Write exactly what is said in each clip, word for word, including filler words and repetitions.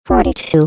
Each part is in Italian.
quarantadue.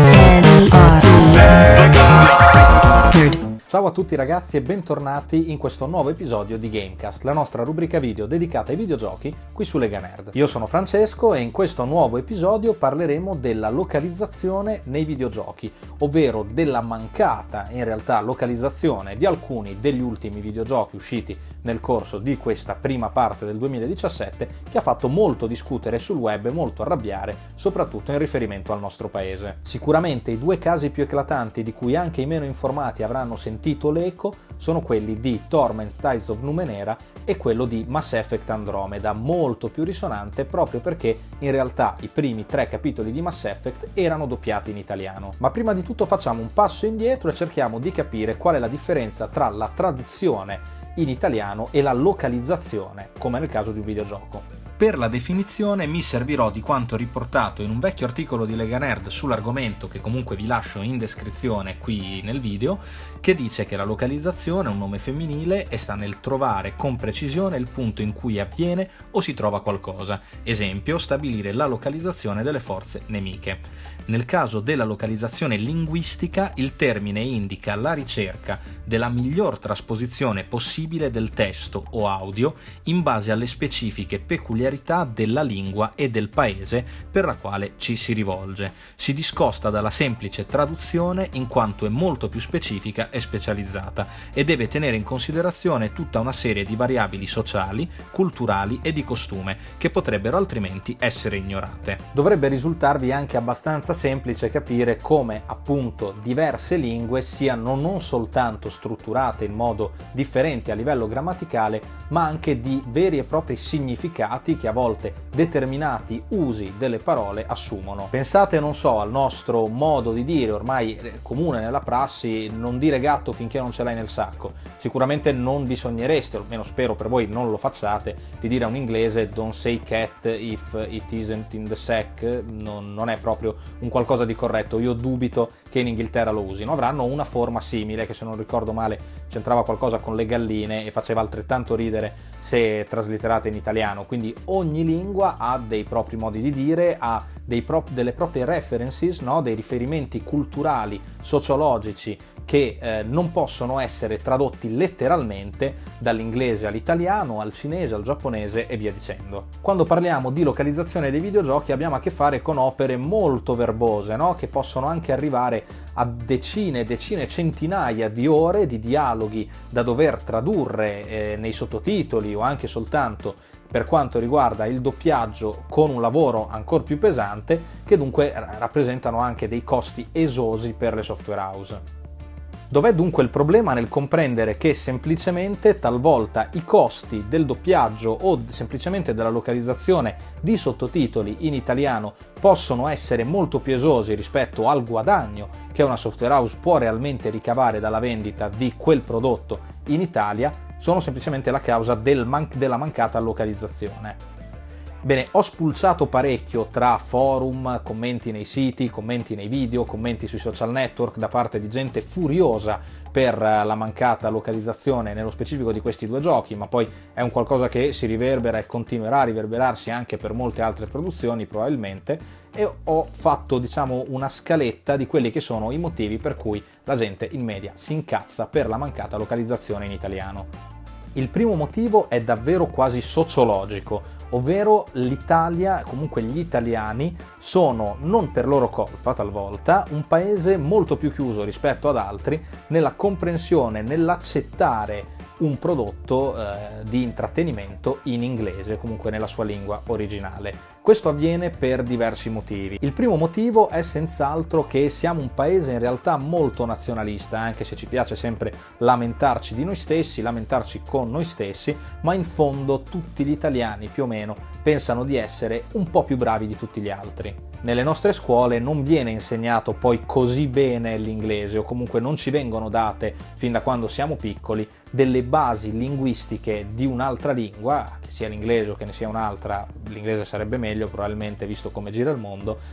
Ciao a tutti ragazzi e bentornati in questo nuovo episodio di Gamecast, la nostra rubrica video dedicata ai videogiochi qui su Lega Nerd. Io sono Francesco e in questo nuovo episodio parleremo della localizzazione nei videogiochi, ovvero della mancata, in realtà, localizzazione di alcuni degli ultimi videogiochi usciti nel corso di questa prima parte del duemiladiciassette, che ha fatto molto discutere sul web e molto arrabbiare, soprattutto in riferimento al nostro paese. Sicuramente i due casi più eclatanti di cui anche i meno informati avranno sentito l'eco sono quelli di Torment Tides of Numenera e quello di Mass Effect Andromeda, molto più risonante proprio perché in realtà i primi tre capitoli di Mass Effect erano doppiati in italiano. Ma prima di tutto facciamo un passo indietro e cerchiamo di capire qual è la differenza tra la traduzione in italiano e la localizzazione, come nel caso di un videogioco. Per la definizione mi servirò di quanto riportato in un vecchio articolo di Lega Nerd sull'argomento, che comunque vi lascio in descrizione qui nel video, che dice che la localizzazione è un nome femminile e sta nel trovare con precisione il punto in cui avviene o si trova qualcosa. Esempio, stabilire la localizzazione delle forze nemiche. Nel caso della localizzazione linguistica, il termine indica la ricerca della miglior trasposizione possibile del testo o audio in base alle specifiche peculiarità della lingua e del paese per la quale ci si rivolge. Si discosta dalla semplice traduzione in quanto è molto più specifica e specializzata e deve tenere in considerazione tutta una serie di variabili sociali, culturali e di costume che potrebbero altrimenti essere ignorate. Dovrebbe risultarvi anche abbastanza semplice capire come appunto diverse lingue siano non soltanto strutturate in modo differente a livello grammaticale, ma anche di veri e propri significati che a volte determinati usi delle parole assumono. Pensate, non so, al nostro modo di dire ormai comune nella prassi: non dire gatto finché non ce l'hai nel sacco. Sicuramente non vi sognereste, o almeno spero per voi non lo facciate, di dire a un inglese don't say cat if it isn't in the sack. Non, non è proprio un qualcosa di corretto. Io dubito che in Inghilterra lo usino. Avranno una forma simile che, se non ricordo male, c'entrava qualcosa con le galline e faceva altrettanto ridere se traslitterata in italiano. Quindi ogni lingua ha dei propri modi di dire, ha dei pro- delle proprie references, no? Dei riferimenti culturali, sociologici che eh, non possono essere tradotti letteralmente dall'inglese all'italiano, al cinese, al giapponese e via dicendo. Quando parliamo di localizzazione dei videogiochi abbiamo a che fare con opere molto verbose, no? Che possono anche arrivare a decine, decine, centinaia di ore di dialoghi da dover tradurre eh, nei sottotitoli o anche soltanto per quanto riguarda il doppiaggio, con un lavoro ancora più pesante, che dunque rappresentano anche dei costi esosi per le software house. Dov'è dunque il problema nel comprendere che semplicemente talvolta i costi del doppiaggio o semplicemente della localizzazione di sottotitoli in italiano possono essere molto più esosi rispetto al guadagno che una software house può realmente ricavare dalla vendita di quel prodotto in Italia? Sono semplicemente la causa del man- della mancata localizzazione. Bene, ho spulciato parecchio tra forum, commenti nei siti, commenti nei video, commenti sui social network da parte di gente furiosa per la mancata localizzazione nello specifico di questi due giochi, ma poi è un qualcosa che si riverbera e continuerà a riverberarsi anche per molte altre produzioni probabilmente, e ho fatto, diciamo, una scaletta di quelli che sono i motivi per cui la gente in media si incazza per la mancata localizzazione in italiano. Il primo motivo è davvero quasi sociologico, ovvero l'Italia, comunque gli italiani, sono, non per loro colpa talvolta, un paese molto più chiuso rispetto ad altri nella comprensione, nell'accettare un prodotto eh, di intrattenimento in inglese, comunque nella sua lingua originale. Questo avviene per diversi motivi. Il primo motivo è senz'altro che siamo un paese in realtà molto nazionalista, anche se ci piace sempre lamentarci di noi stessi, lamentarci con noi stessi, ma in fondo tutti gli italiani più o meno pensano di essere un po' più bravi di tutti gli altri. Nelle nostre scuole non viene insegnato poi così bene l'inglese, o comunque non ci vengono date fin da quando siamo piccoli delle basi linguistiche di un'altra lingua, che sia l'inglese o che ne sia un'altra. L'inglese sarebbe meglio probabilmente, visto come gira il mondo,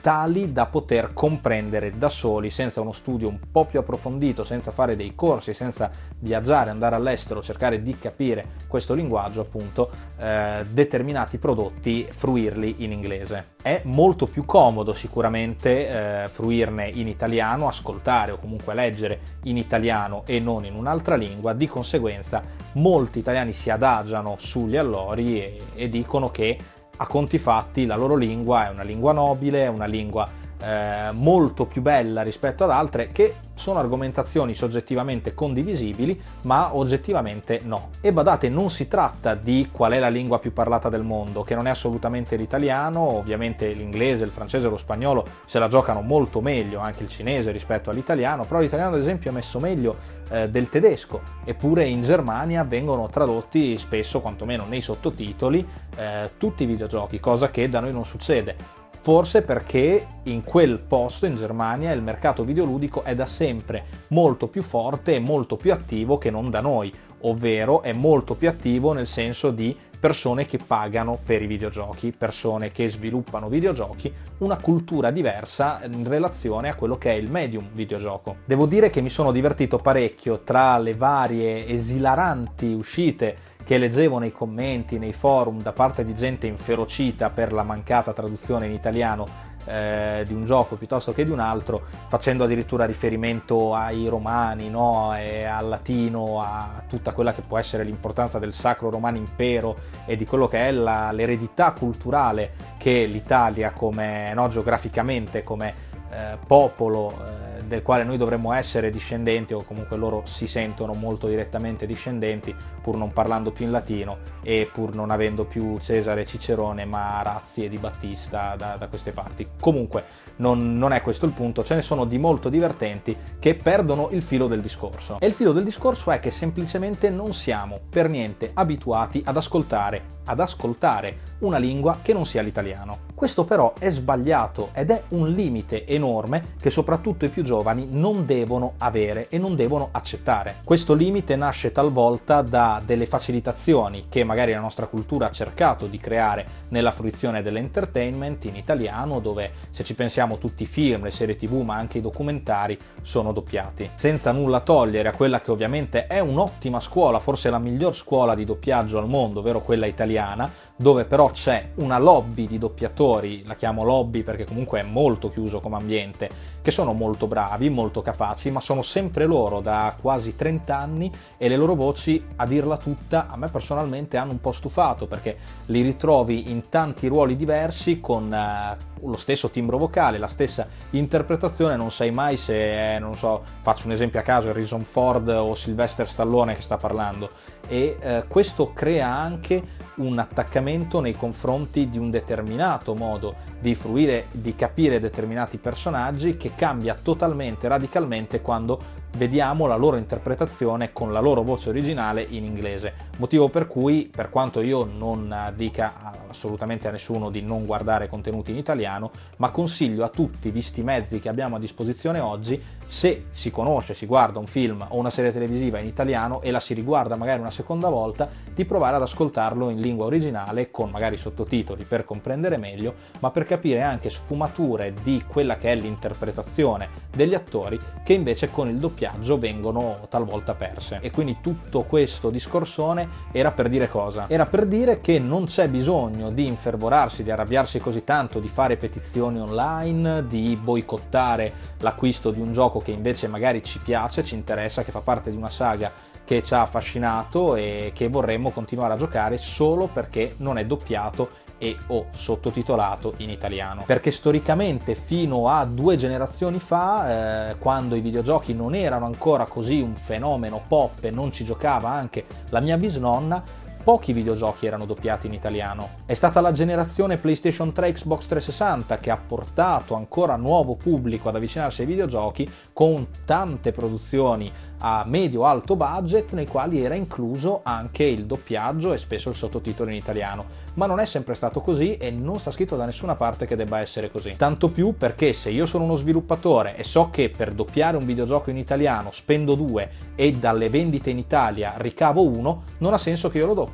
tali da poter comprendere da soli, senza uno studio un po' più approfondito, senza fare dei corsi, senza viaggiare, andare all'estero, cercare di capire questo linguaggio, appunto, eh, determinati prodotti, fruirli in inglese. È molto più comodo sicuramente eh, fruirne in italiano, ascoltare o comunque leggere in italiano e non in un'altra lingua. Di conseguenza molti italiani si adagiano sugli allori e, e dicono che a conti fatti la loro lingua è una lingua nobile, è una lingua eh, molto più bella rispetto ad altre, che sono argomentazioni soggettivamente condivisibili, ma oggettivamente no. E badate, non si tratta di qual è la lingua più parlata del mondo, che non è assolutamente l'italiano. Ovviamente l'inglese, il francese e lo spagnolo se la giocano molto meglio, anche il cinese rispetto all'italiano, però l'italiano ad esempio è messo meglio eh, del tedesco, eppure in Germania vengono tradotti spesso, quantomeno nei sottotitoli, eh, tutti i videogiochi, cosa che da noi non succede. Forse perché in quel posto, in Germania, il mercato videoludico è da sempre molto più forte e molto più attivo che non da noi, ovvero è molto più attivo nel senso di persone che pagano per i videogiochi, persone che sviluppano videogiochi, una cultura diversa in relazione a quello che è il medium videogioco. Devo dire che mi sono divertito parecchio tra le varie esilaranti uscite che leggevo nei commenti, nei forum, da parte di gente inferocita per la mancata traduzione in italiano eh, di un gioco piuttosto che di un altro, facendo addirittura riferimento ai romani, no? E al latino, a tutta quella che può essere l'importanza del Sacro Romano Impero e di quello che è la, l'eredità culturale che l'Italia, come, no, geograficamente, come eh, popolo eh, del quale noi dovremmo essere discendenti, o comunque loro si sentono molto direttamente discendenti, pur non parlando più in latino e pur non avendo più Cesare, Cicerone, ma Razzi e Di Battista da, da queste parti. Comunque non, non è questo il punto, ce ne sono di molto divertenti che perdono il filo del discorso. E il filo del discorso è che semplicemente non siamo per niente abituati ad ascoltare, ad ascoltare una lingua che non sia l'italiano. Questo però è sbagliato ed è un limite enorme che soprattutto i più giovani non devono avere e non devono accettare. Questo limite nasce talvolta da delle facilitazioni che magari la nostra cultura ha cercato di creare nella fruizione dell'entertainment in italiano, dove, se ci pensiamo, tutti i film, le serie tv ma anche i documentari sono doppiati. Senza nulla togliere a quella che ovviamente è un'ottima scuola, forse la miglior scuola di doppiaggio al mondo, ovvero quella italiana, dove però c'è una lobby di doppiatori, la chiamo lobby perché comunque è molto chiuso come ambiente, che sono molto bravi, molto capaci, ma sono sempre loro da quasi trenta anni e le loro voci, a dirla tutta, a me personalmente hanno un po' stufato, perché li ritrovi in tanti ruoli diversi con uh, lo stesso timbro vocale, la stessa interpretazione, non sai mai se è, non so, faccio un esempio a caso, Harrison Ford o Sylvester Stallone che sta parlando, e uh, questo crea anche un attaccamento nei confronti di un determinato modo di fruire, di capire determinati personaggi, che cambia totalmente, radicalmente, quando vediamo la loro interpretazione con la loro voce originale in inglese. Motivo per cui, per quanto io non dica assolutamente a nessuno di non guardare contenuti in italiano, ma consiglio a tutti, visti i mezzi che abbiamo a disposizione oggi, se si conosce, si guarda un film o una serie televisiva in italiano e la si riguarda magari una seconda volta, di provare ad ascoltarlo in lingua originale con magari sottotitoli per comprendere meglio, ma per capire anche sfumature di quella che è l'interpretazione degli attori, che invece con il doppiaggio vengono talvolta perse. E quindi tutto questo discorsone era per dire cosa? Era per dire che non c'è bisogno di infervorarsi, di arrabbiarsi così tanto, di fare petizioni online, di boicottare l'acquisto di un gioco che invece magari ci piace, ci interessa, che fa parte di una saga che ci ha affascinato e che vorremmo continuare a giocare solo perché non è doppiato e o sottotitolato in italiano. Perché storicamente, fino a due generazioni fa, eh, quando i videogiochi non erano ancora così un fenomeno pop e non ci giocava anche la mia bisnonna, pochi videogiochi erano doppiati in italiano. È stata la generazione PlayStation tre, Xbox trecentosessanta che ha portato ancora nuovo pubblico ad avvicinarsi ai videogiochi, con tante produzioni a medio-alto budget nei quali era incluso anche il doppiaggio e spesso il sottotitolo in italiano. Ma non è sempre stato così e non sta scritto da nessuna parte che debba essere così. Tanto più perché se io sono uno sviluppatore e so che per doppiare un videogioco in italiano spendo due e dalle vendite in Italia ricavo uno, non ha senso che io lo doppi.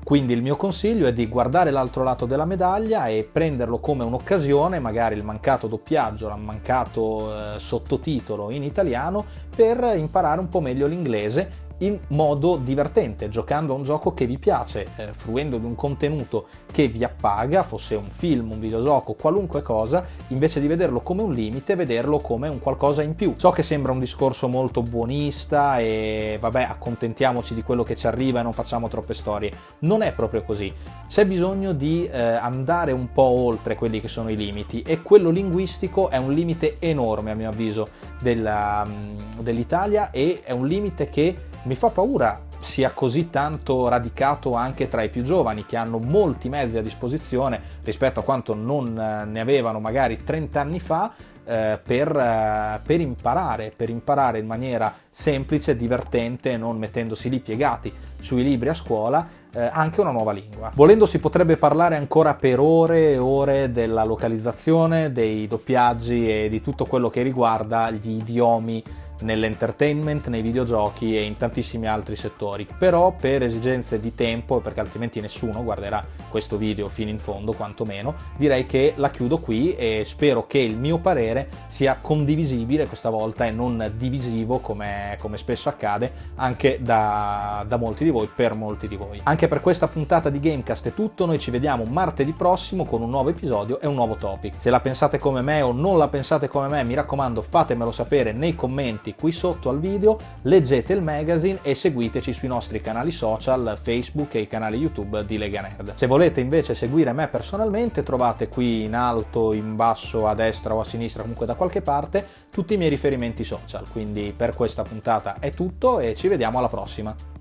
Quindi il mio consiglio è di guardare l'altro lato della medaglia e prenderlo come un'occasione, magari il mancato doppiaggio, il mancato eh, sottotitolo in italiano, per imparare un po' meglio l'inglese in modo divertente, giocando a un gioco che vi piace, eh, fruendo di un contenuto che vi appaga, fosse un film, un videogioco, qualunque cosa, invece di vederlo come un limite, vederlo come un qualcosa in più. So che sembra un discorso molto buonista e vabbè, accontentiamoci di quello che ci arriva e non facciamo troppe storie. Non è proprio così. C'è bisogno di eh, andare un po' oltre quelli che sono i limiti, e quello linguistico è un limite enorme a mio avviso della, dell'Italia, e è un limite che mi fa paura sia così tanto radicato anche tra i più giovani, che hanno molti mezzi a disposizione rispetto a quanto non ne avevano magari trenta anni fa, eh, per, eh, per imparare, per imparare in maniera semplice, divertente, non mettendosi lì piegati sui libri a scuola, eh, anche una nuova lingua. Volendo si potrebbe parlare ancora per ore e ore della localizzazione, dei doppiaggi e di tutto quello che riguarda gli idiomi nell'entertainment, nei videogiochi e in tantissimi altri settori, però per esigenze di tempo, perché altrimenti nessuno guarderà questo video fino in fondo quantomeno, direi che la chiudo qui e spero che il mio parere sia condivisibile questa volta e non divisivo come, come spesso accade anche da, da molti di voi, per molti di voi. Anche per questa puntata di Gamecast è tutto, noi ci vediamo martedì prossimo con un nuovo episodio e un nuovo topic. Se la pensate come me o non la pensate come me, mi raccomando, fatemelo sapere nei commenti qui sotto al video, leggete il magazine e seguiteci sui nostri canali social, Facebook e i canali YouTube di Lega Nerd. Se volete invece seguire me personalmente, trovate qui in alto, in basso, a destra o a sinistra, comunque da qualche parte, tutti i miei riferimenti social. Quindi per questa puntata è tutto e ci vediamo alla prossima.